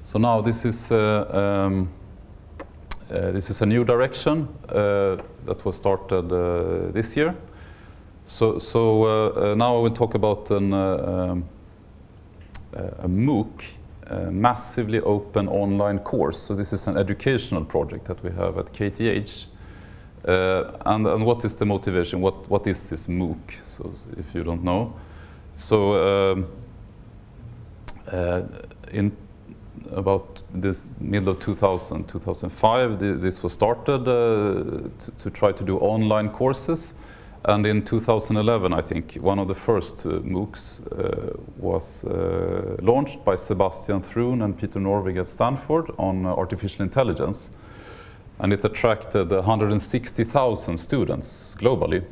So now this is a new direction that was started this year. So now I will talk about a MOOC, a massively open online course. So this is an educational project that we have at KTH. And what is the motivation? What is this MOOC? So if you don't know. So in about this middle of 2005, this was started to try to do online courses. And in 2011, I think, one of the first MOOCs was launched by Sebastian Thrun and Peter Norvig at Stanford on artificial intelligence. And it attracted 160,000 students globally.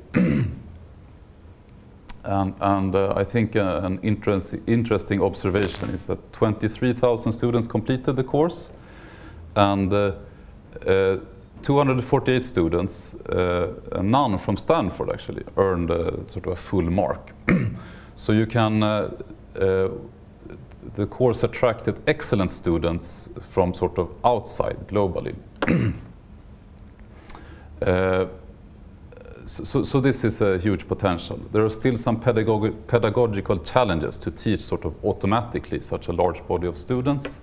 And I think an interesting observation is that 23,000 students completed the course, and 248 students, none from Stanford actually, earned sort of a full mark. So you can, the course attracted excellent students from sort of outside globally. So this is a huge potential. There are still some pedagogical challenges to teach sort of automatically such a large body of students.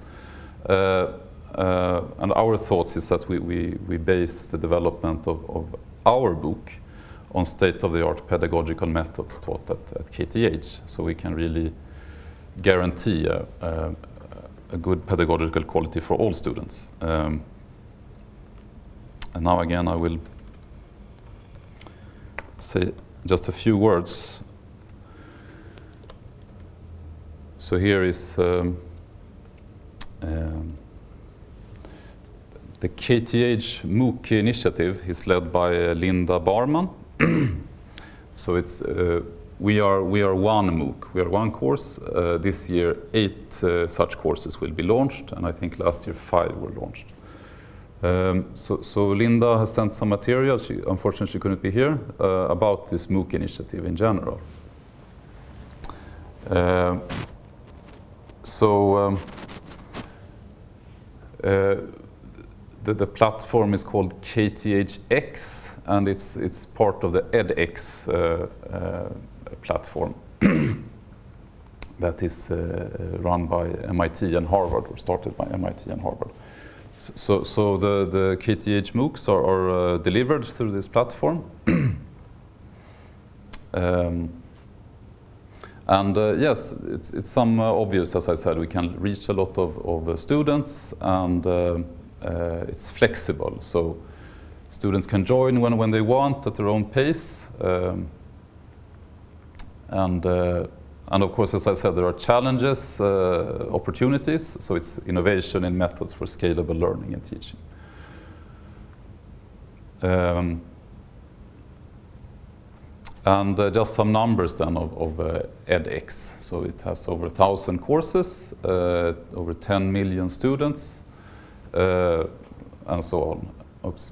And our thoughts is that we base the development of our book on state-of-the-art pedagogical methods taught at KTH, so we can really guarantee a good pedagogical quality for all students. And now again I will say just a few words. So here is the KTH MOOC initiative is led by Linda Barman. So it's we are one MOOC, we are one course. This year 8 such courses will be launched, and I think last year 5 were launched. So Linda has sent some material, unfortunately she couldn't be here, about this MOOC initiative in general. The platform is called KTHX, and it's part of the edX platform that is run by MIT and Harvard, or started by MIT and Harvard. So the KTH MOOCs are delivered through this platform. Yes, it's some obvious, as I said, we can reach a lot of students, and it's flexible. So students can join when they want at their own pace. And of course, as I said, there are challenges, opportunities, so it's innovation in methods for scalable learning and teaching. Just some numbers then of edX. So it has over 1,000 courses, over 10 million students, and so on. Oops.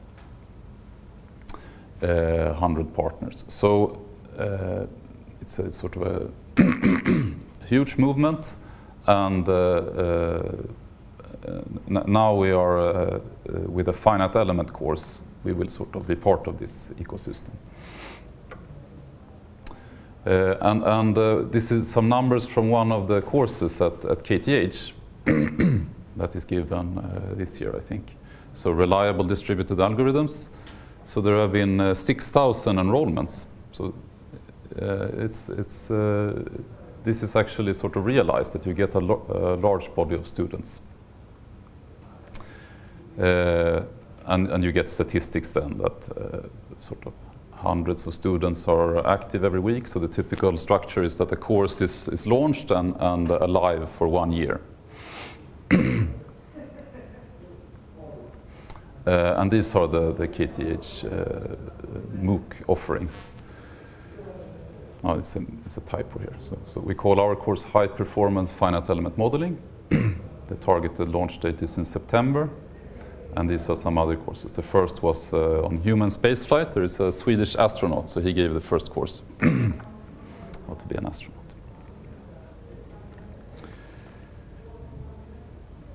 100 partners. So it's a sort of a huge movement, and now we are with a finite element course, we will sort of be part of this ecosystem. This is some numbers from one of the courses at KTH that is given this year, I think. So reliable distributed algorithms. So there have been 6,000 enrollments. So this is actually sort of realized that you get a large body of students. And you get statistics then that sort of hundreds of students are active every week. So the typical structure is that a course is launched and alive for 1 year. And these are the KTH MOOC offerings. Oh, it's a typo here. So we call our course High Performance Finite Element Modeling. The targeted launch date is in September. And these are some other courses. The first was on human spaceflight. There is a Swedish astronaut, so he gave the first course, how to be an astronaut.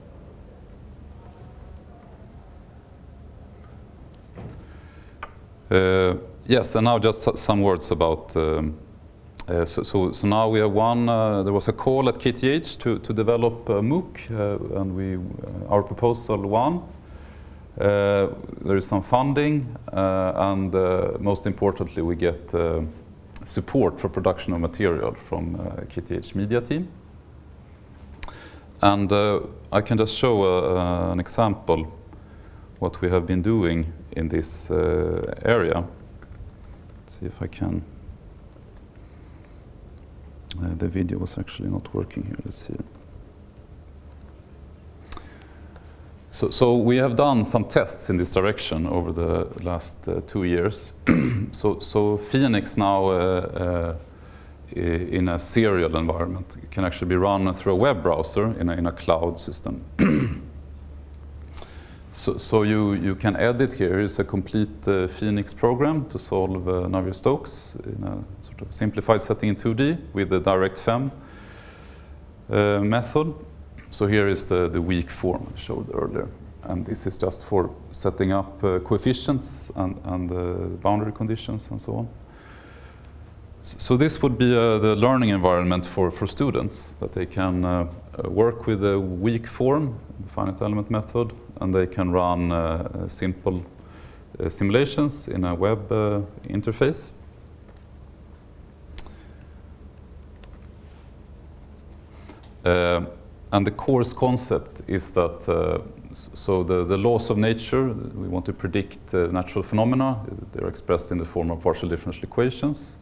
Yes, and now just some words about. So now we have one. There was a call at KTH to develop MOOC, and our proposal won. There is some funding, and most importantly, we get support for production of material from KTH media team. And I can just show an example what we have been doing in this area. Let's see if I can. The video was actually not working here. Let's see. So we have done some tests in this direction over the last 2 years. so Phoenix now in a serial environment can actually be run through a web browser in a cloud system. So you can edit here. It's a complete Phoenix program to solve Navier-Stokes in a sort of simplified setting in 2D with the DirectFem method. So here is the weak form I showed earlier. And this is just for setting up coefficients and boundary conditions and so on. So this would be the learning environment for students, that they can work with a weak form, the finite element method, and they can run simple simulations in a web interface. And the course concept is that so the laws of nature, we want to predict natural phenomena. They're expressed in the form of partial differential equations.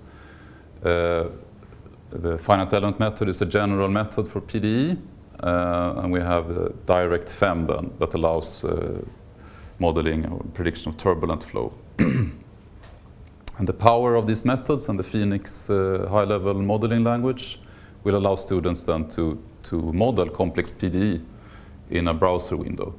The finite element method is a general method for PDE, and we have the DirectFem then that allows modeling or prediction of turbulent flow. And the power of these methods and the Phoenix high-level modeling language will allow students then to model complex PDE in a browser window.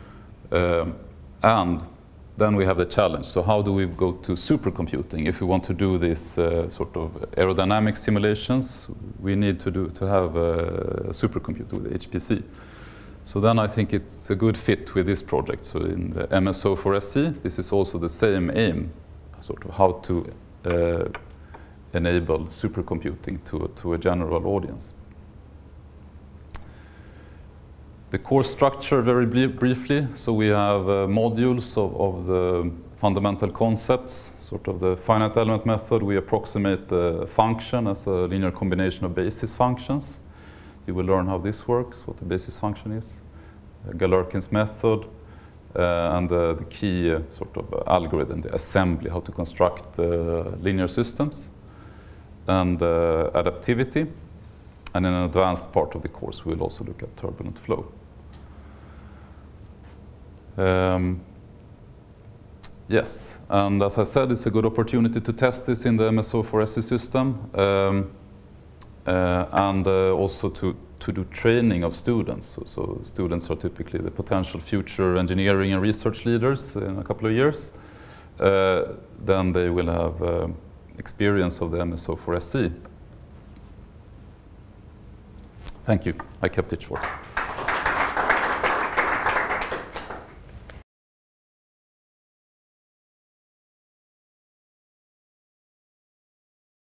And then we have the challenge. So how do we go to supercomputing? If we want to do this sort of aerodynamic simulations, we need to have a supercomputer with HPC. So then I think it's a good fit with this project. So in the MSO for SE, this is also the same aim, sort of how to enable supercomputing to a general audience. The course structure, very briefly, so we have modules of the fundamental concepts, sort of the finite element method. We approximate the function as a linear combination of basis functions. You will learn how this works, what the basis function is, Galerkin's method, and the key sort of algorithm, the assembly, how to construct linear systems, and adaptivity. And in an advanced part of the course, we'll also look at turbulent flow. Yes, and as I said, it's a good opportunity to test this in the MSO for SE system, and also to do training of students. So students are typically the potential future engineering and research leaders in a couple of years. Then they will have experience of the MSO for SE. Thank you. I kept it short.